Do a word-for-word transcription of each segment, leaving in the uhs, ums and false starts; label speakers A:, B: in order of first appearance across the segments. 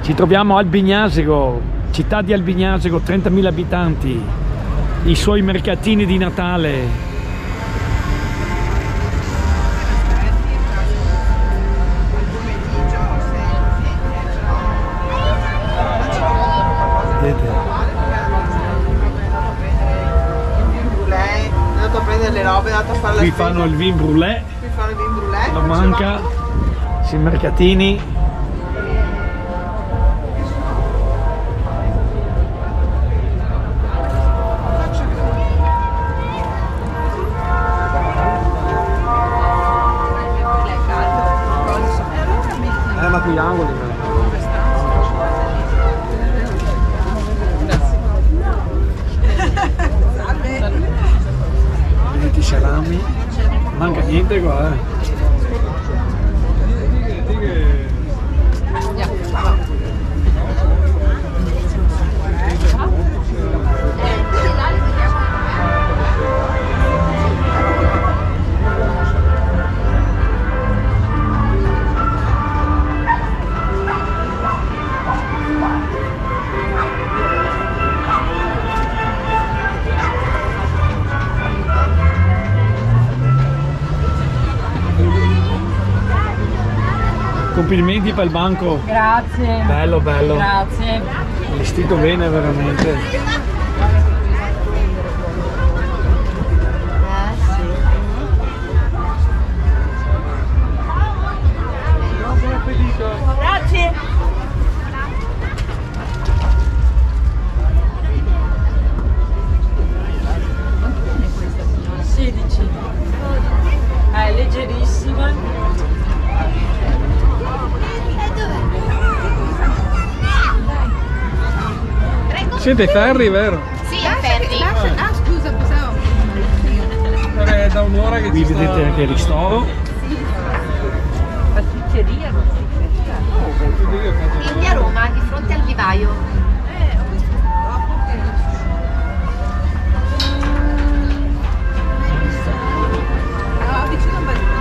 A: Ci troviamo a Albignasego, città di Albignasego, trentamila abitanti, i suoi mercatini di Natale. Vedete?
B: È andato a prendere le robe, è andato a fare la
A: Qui
B: spesa.
A: fanno il vin brûlé,
B: Qui fanno il vin brûlé.
A: la manca, sui mercatini.
C: Eh, ma qui gli angoli.
A: Vedete i salami, manca niente qua, eh. Complimenti per il banco.
D: Grazie.
A: Bello, bello.
D: Grazie.
A: Vestito bene veramente.
D: Grazie. sedici. È leggerissima.
C: Siete ferri, vero?
E: Sì, è Ferri.
F: Ah, scusa, pensavo.
C: È da un'ora che
A: Qui
C: ci
A: vedete
C: sta...
A: anche il ristoro.
D: Pasticceria, pasticceria.
E: Quindi a Roma, di fronte al vivaio.
F: Eh, ho visto dopo che... Ah, vicino a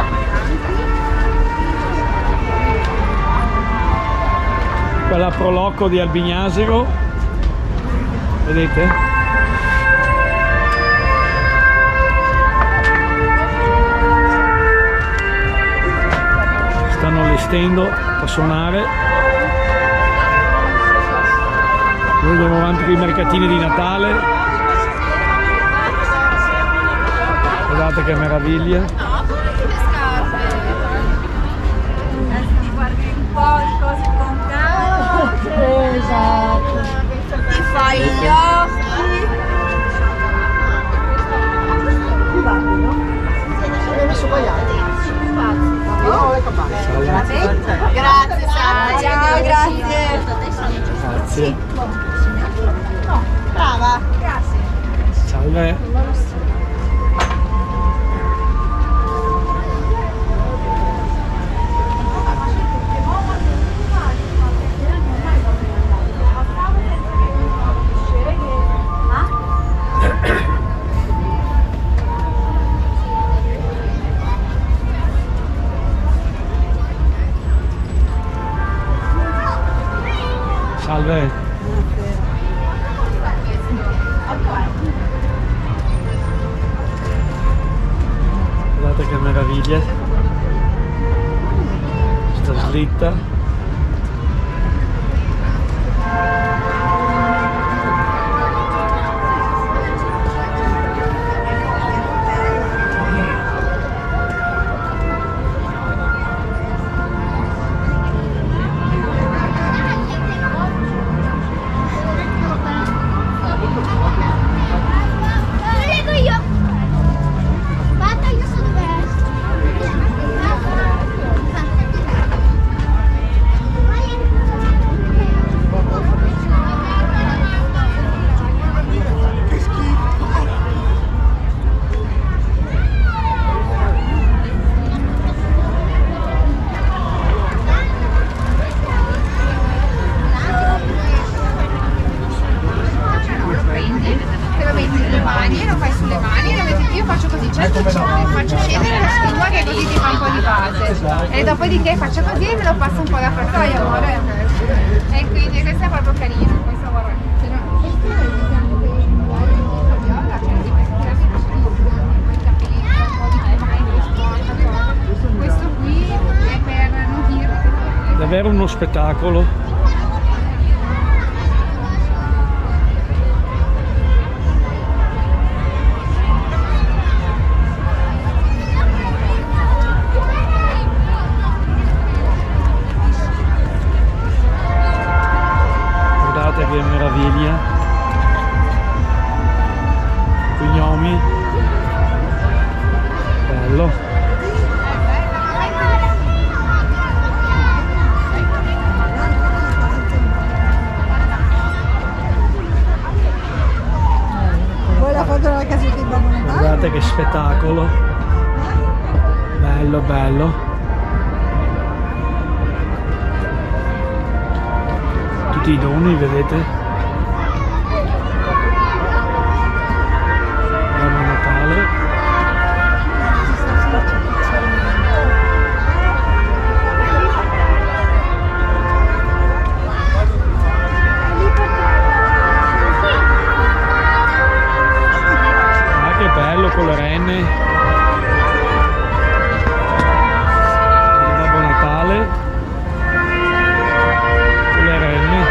A: Quella Proloco di Albignasego. Vedete? Stanno allestendo per suonare. Noi andiamo avanti con i mercatini di Natale. Guardate che meraviglia.
F: No, le scarpe. Eh, ti guardi un po' le cose con calma.
D: Esatto.
F: Ti fai gli occhi.
B: Hai messo guaiati? No, le campane.
F: Grazie, Sara. Ciao, grazie.
A: Grazie.
F: Brava. Grazie.
A: Salve. Salve. Guardate che meraviglia. Sta slitta.
F: così e me lo passo un po' da parte, amore. E quindi questo è proprio carino. Questo guarda. Questo è il fianco per il viola, che di questi capelli, questo qui è per non dire.
A: Davvero uno spettacolo. Guardate che meraviglia. Gnomi. Bello. Guardate che spettacolo, bello bello, tutti i doni, vedete, Babbo Natale. Bello con le renne, il Babbo Natale con le renne.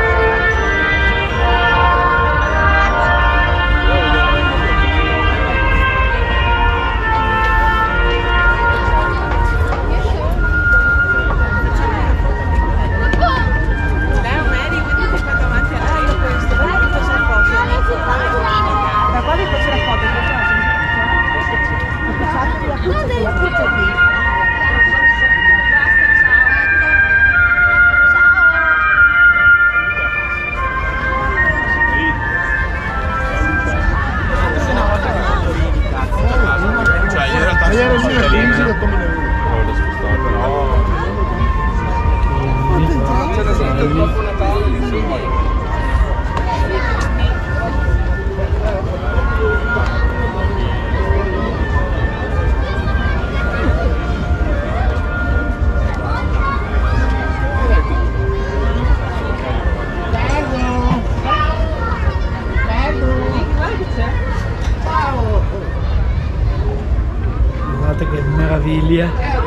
A: Guardate che meraviglia.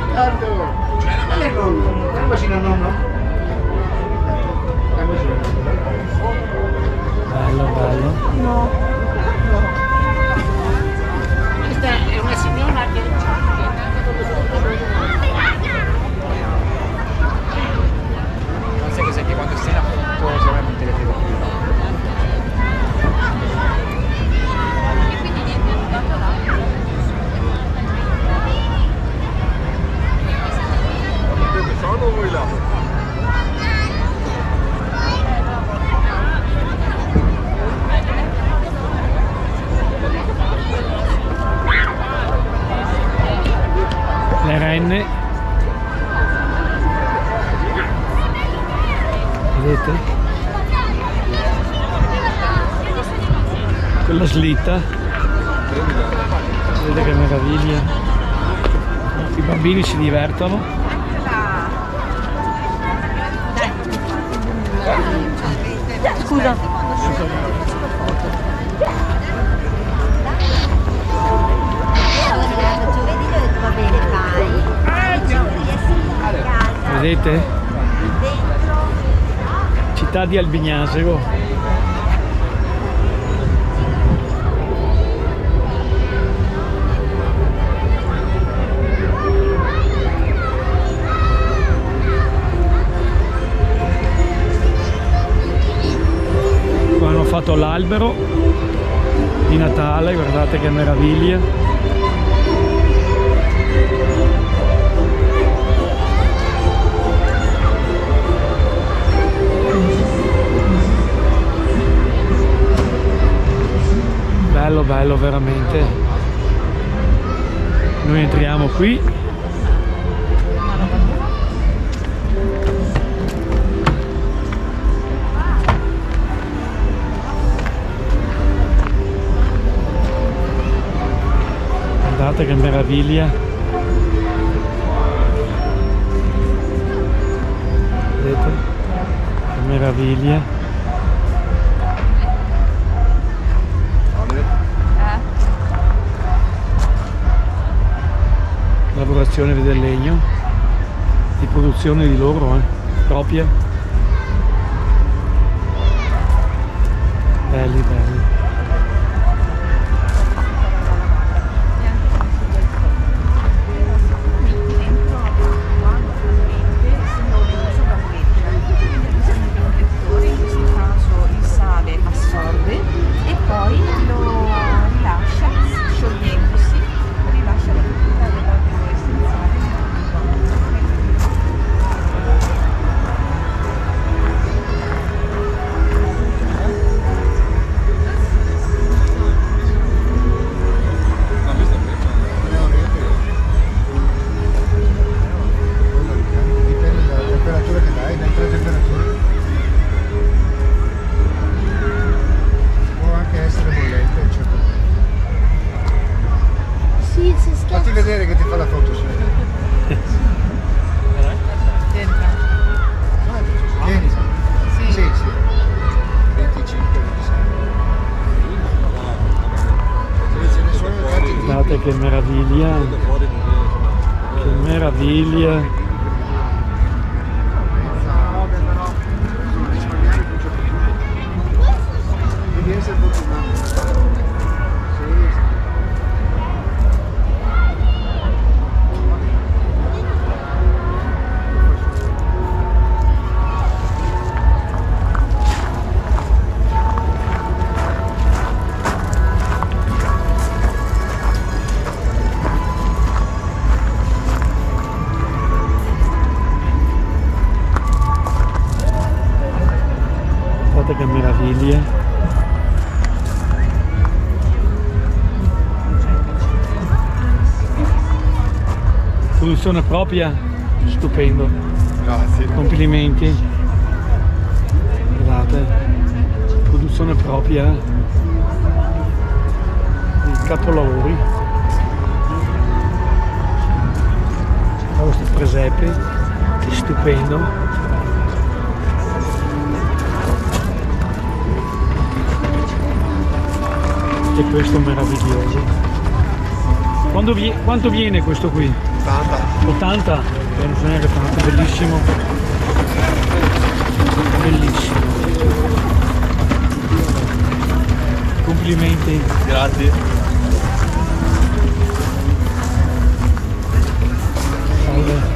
A: Bello, bello.
G: No. Questa è una signora che non sai che sai che quando stai in appunto se non te le vedo più. E quindi niente, è stato là. Sono voi là.
A: Le renne, vedete? Quella slitta, vedete che meraviglia, i bambini si divertono.
G: Scusa.
A: Vedete? Città di Albignasego. Qua hanno fatto l'albero di Natale, guardate che meraviglia. Bello bello veramente. Noi entriamo qui. Guardate che meraviglia. meraviglia.
F: Eh?
A: Lavorazione del legno, di produzione di loro, eh, proprie. Belli, belli.
H: Fatti vedere che ti fa la foto. Sì. Vieni. Sì, sì. venticinque, ventisei.
A: Guardate che meraviglia, che meraviglia.
H: Devi essere fortunato.
A: Che meraviglia. Produzione propria, stupendo.
H: Grazie.
A: Complimenti. Guardate, produzione propria, il capolavori. Questo presepe, stupendo. E questo meraviglioso. Quando vi, quanto viene questo qui?
H: ottanta.
A: ottanta? Eh, non so neanche tanto, bellissimo. Bellissimo. Complimenti.
H: Grazie.
A: Salve.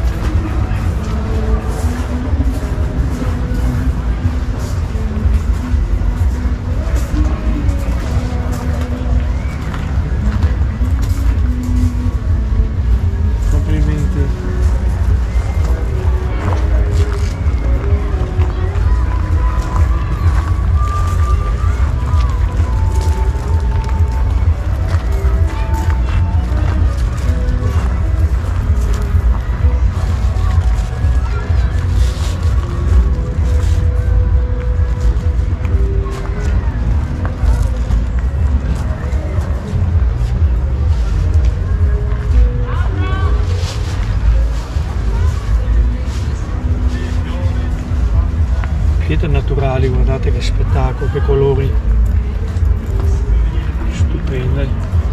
A: Pietre naturali, guardate che spettacolo, che colori, stupende.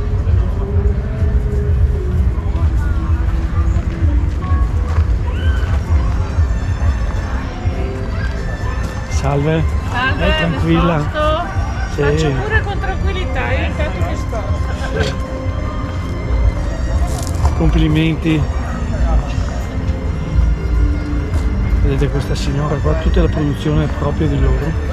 A: Salve,
D: Salve,
A: eh, tranquilla.
D: sì. Faccio pure con tranquillità, io intanto mi sposto.
A: Sì. Complimenti. Vedete questa signora qua, tutta la produzione è propria di loro.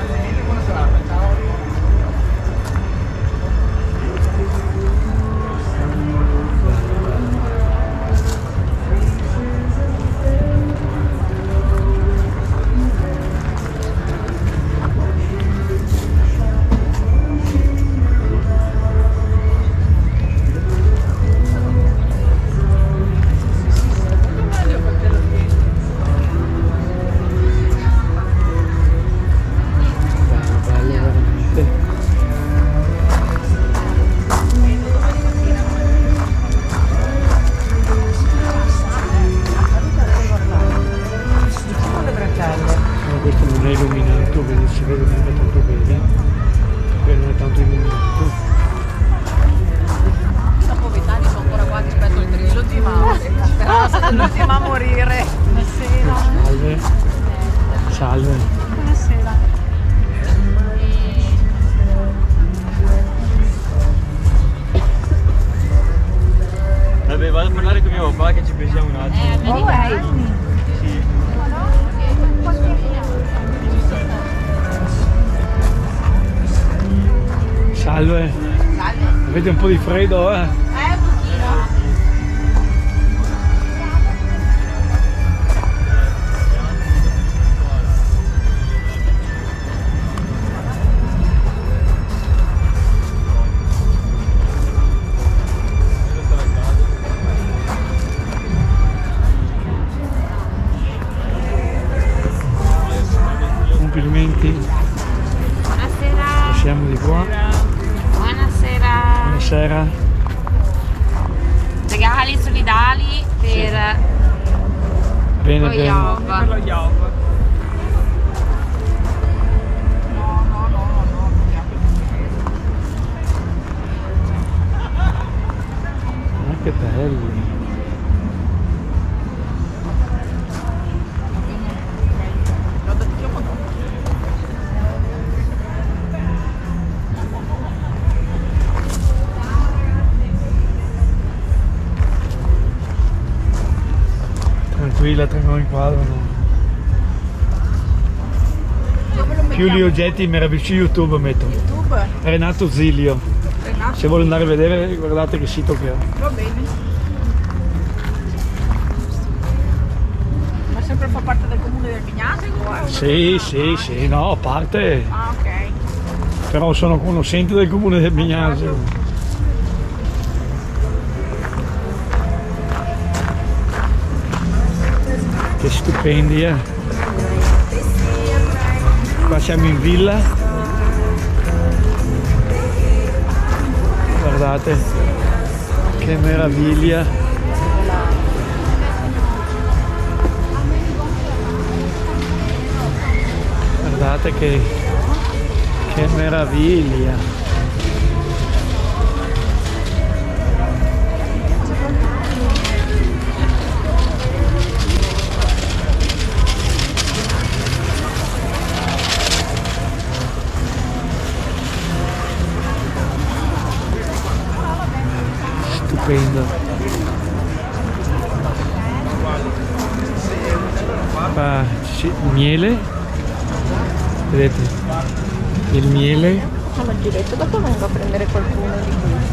A: Bello, bello. illuminato, vedi, si vede mica tanto bene, perché non è tanto illuminato.
I: Dopo vent'anni sono ancora qua che aspetto il treno di mamma. Speranza dell'ultima a morire. Buonasera.
A: Salve. Salve.
I: Buonasera.
G: Vabbè, vado a parlare con mio papà che ci pensiamo un attimo.
F: Oh, è?
G: Sì.
A: Salve.
F: Salve.
A: Avete un po' di freddo, eh?
F: Eh, un pochino.
A: Complimenti.
E: Buonasera.
A: Siamo di qua.
E: Buonasera.
A: Buonasera.
E: Regali solidali per
A: Bene,
E: lo
A: bene.
E: Iov.
C: Per lo Iov.
F: No, no, no, no, no.
A: Ah, che belli. Tranquilla, tengo in quadro. No? Più gli oggetti meravigliosi su YouTube metto.
F: YouTube?
A: Renato Zilio.
F: Renato?
A: Se vuole andare a vedere, guardate che sito che ha.
F: Va bene. Ma sempre fa parte del comune del Vignasego? Eh?
A: Sì, sì, sì, no, a parte.
F: Ah, ok.
A: Però sono conoscente del comune del Mignasego. Che stupendi, eh. Qua siamo in villa. Guardate che meraviglia. Guardate che, che meraviglia. Stupendo. Qua c'è il miele, vedete il miele.
F: Sono giretto, dopo vengo a prendere qualcuno di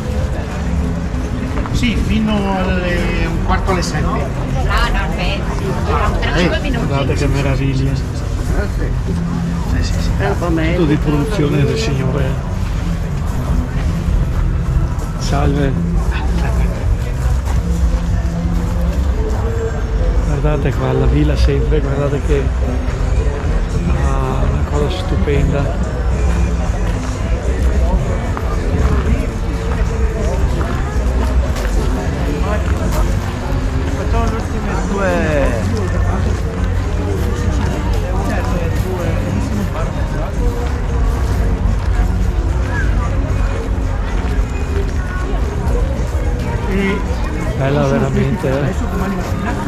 F: qui.
H: Sì, fino alle un quarto alle sette.
E: No, no, pensi. Tra cinque minuti.
A: Guardate che meraviglia.
H: Sì, sì, sì.
A: Tutto di produzione del signore. Salve. Guardate qua la villa sempre, guardate che ah, una cosa stupenda.
G: Facciamo le ultime due.
A: Bella veramente, eh.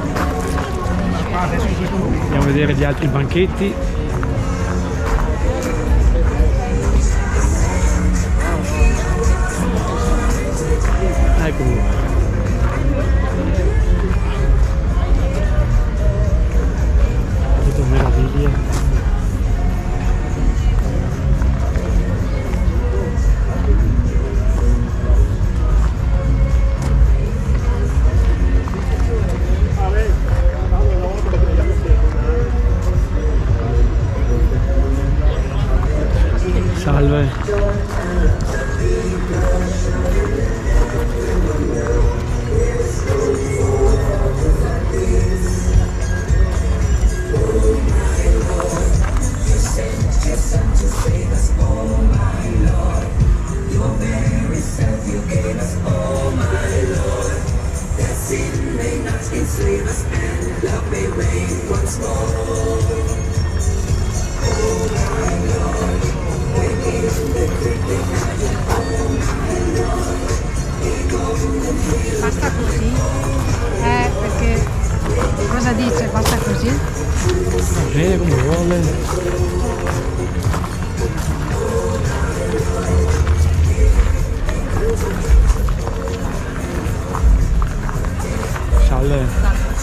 A: Andiamo a vedere gli altri banchetti. Ecco. Che meraviglia. Salve.
F: Basta così? Eh, perché cosa dice? Basta così?
A: Eh, come vuole. Salve.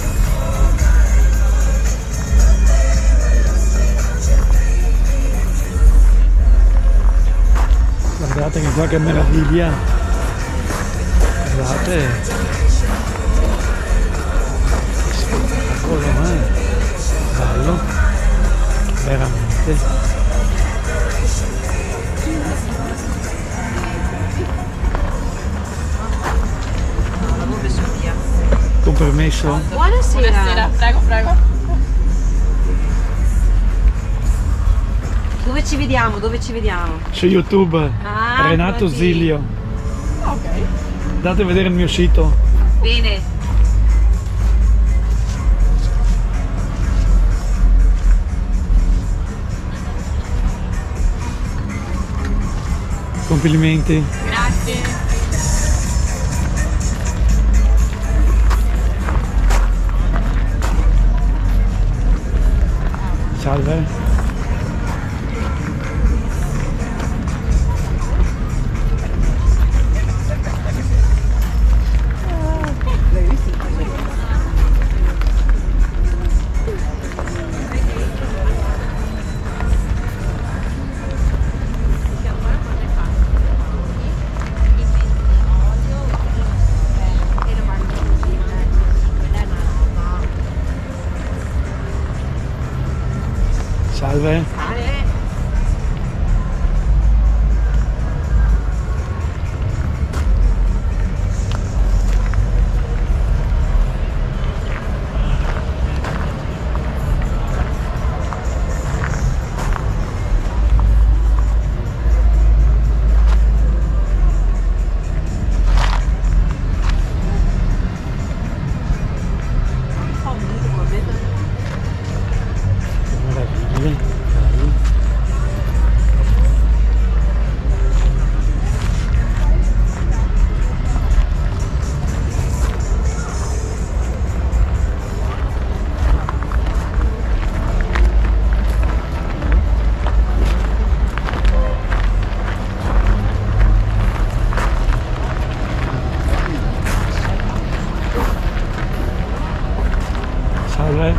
A: Guardate che qua che meraviglia. Guardate. Spettacolo, eh. Bello. Veramente. Con permesso?
E: Buonasera. Buonasera, prego, prego. Dove ci vediamo? Dove ci vediamo?
A: Su YouTube,
E: ah,
A: Renato
E: così.
A: Zilio.
E: Ok.
A: Andate a vedere il mio sito.
E: Bene.
A: Complimenti.
E: Grazie.
A: Salve. Salve. Salve.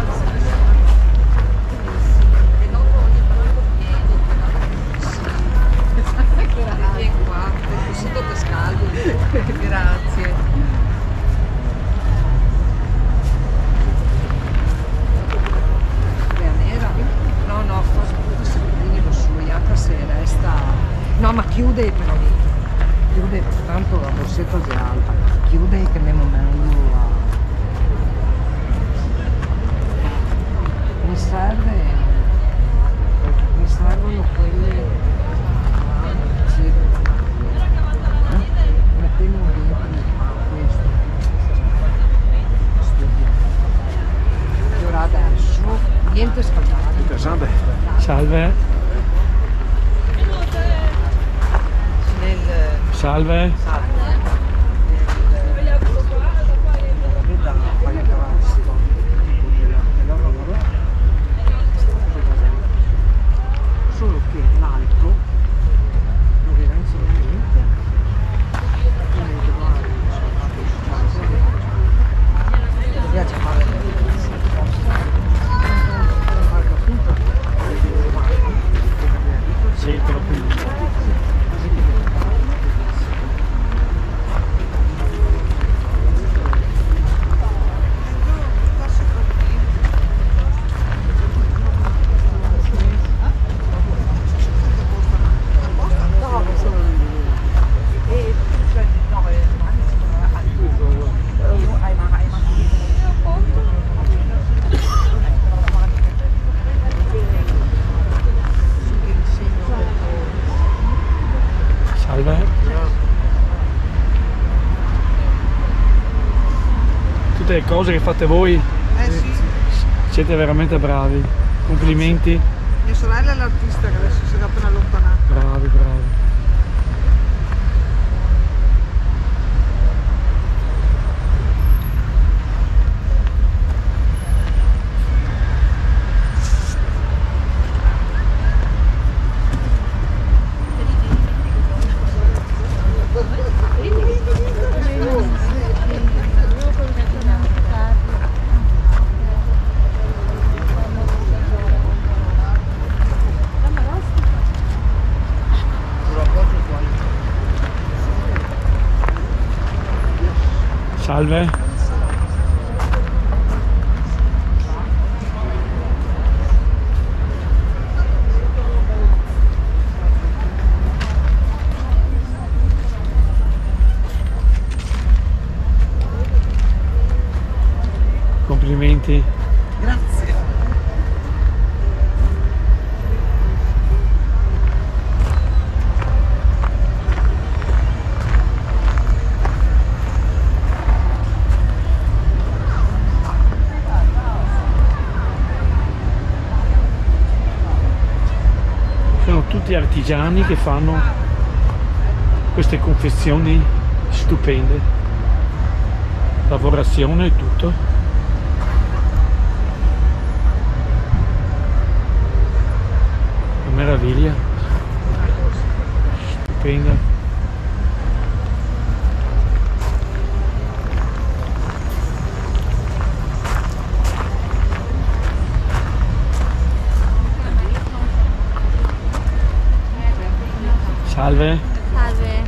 I: Vieni qua, il sito che scaldo. Grazie. È nera? No, no, forse lo su, altra sera sta. No, ma chiude però lì. Chiude, tanto la borsetta è alta. Chiude che ne meglio a. Mi serve, mi servono quelle, sì, mettiamo dentro questo, studio. Ora adesso, niente scaldare.
C: Interessante.
A: Salve.
I: Nel,
A: Salve.
I: salve. Solo che l'altro doveva insegnare niente, mi piace fare
A: Sì, troppo. Salve. Tutte le cose che fate voi,
B: Eh sì.
A: siete veramente bravi. Complimenti.
I: mia sorella è l'artista che adesso si è appena allontanata.
A: Bravi, bravi. Salve. Complimenti.
I: Grazie.
A: Sono tutti artigiani che fanno queste confezioni stupende, lavorazione e tutto. Una meraviglia, stupenda. Salve.
J: Salve.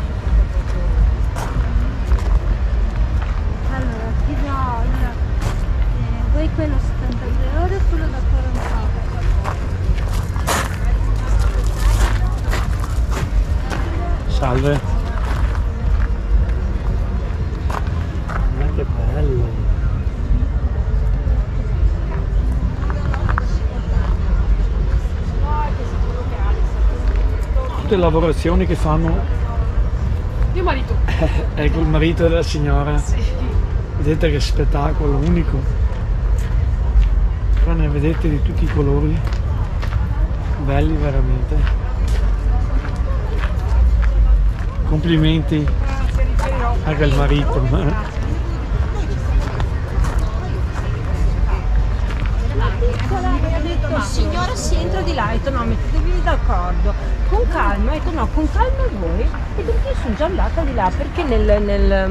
J: Allora, ti do allora, eh, vuoi quello settantadue euro e quello da quarantotto?
A: Salve. Ma che bello. Tutte le lavorazioni che fanno
D: Mio marito.
A: ecco il marito della signora.
D: Sì.
A: Vedete che spettacolo unico, però ne vedete di tutti i colori, belli veramente. Complimenti anche al marito.
K: Signora, si entra di là, ho detto no, mettetevi d'accordo, con calma, ho detto no, con calma voi, e quindi io sono già andata di là perché nel, nel,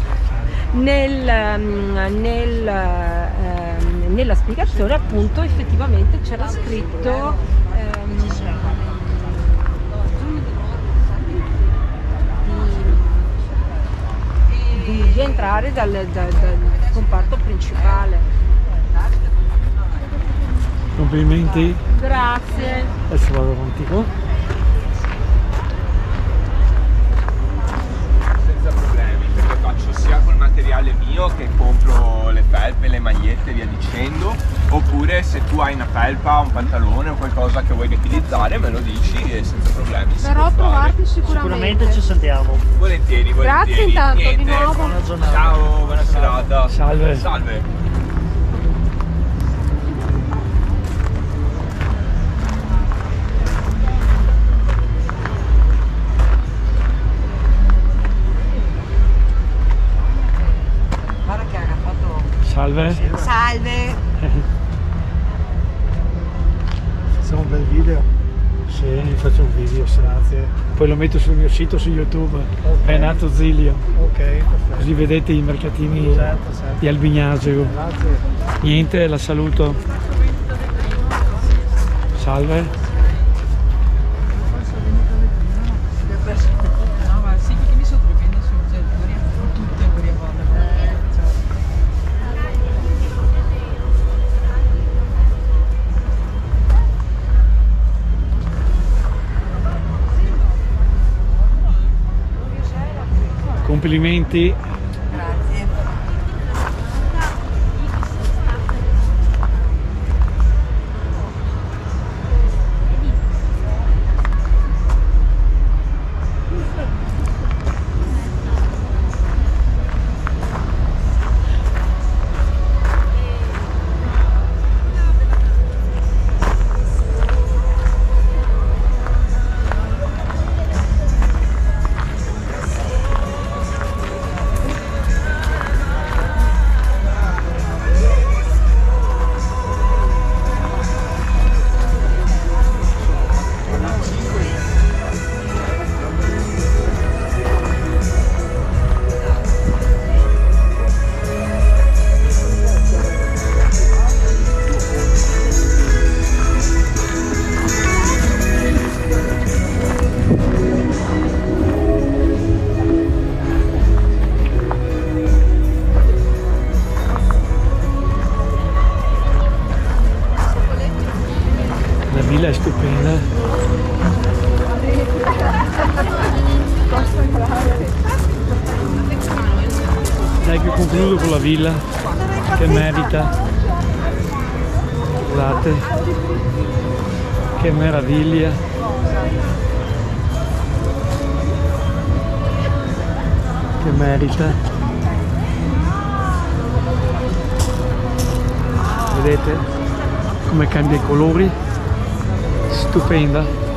K: nel, nel, eh, nella spiegazione appunto effettivamente c'era scritto ehm, di, di entrare dal, dal, dal comparto principale.
A: Complimenti.
K: Grazie.
A: Adesso vado avanti qua.
G: Senza problemi, perché faccio sia col materiale mio che compro le felpe, le magliette e via dicendo, oppure se tu hai una felpa, un pantalone o qualcosa che vuoi utilizzare me lo dici e senza problemi.
F: Verrò a provarti sicuramente.
H: Sicuramente ci sentiamo.
G: Volentieri, volentieri.
F: Grazie intanto,
G: Niente.
F: di nuovo.
H: Buona giornata.
G: Ciao, buona serata.
A: Salve.
G: Salve.
I: Guarda che ha fatto.
A: Salve.
I: Salve.
H: Facciamo un bel video.
A: Sì, faccio un video, sì.
H: Grazie.
A: Poi lo metto sul mio sito su YouTube,
H: Ok.
A: Renato Zilio,
H: Ok, perfetto.
A: così vedete i mercatini
H: Certo, certo.
A: di Albignasego.
H: Grazie.
A: Niente, la saluto. Salve.
I: No, ma sì, perché mi sto trovando sui genitori, tutte quelle cose.
A: Complimenti.
I: Grazie.
A: La villa è stupenda. Dai che concludo con la villa, che merita. Guardate, che meraviglia. Che merita. Vedete come cambia i colori? Stupenda.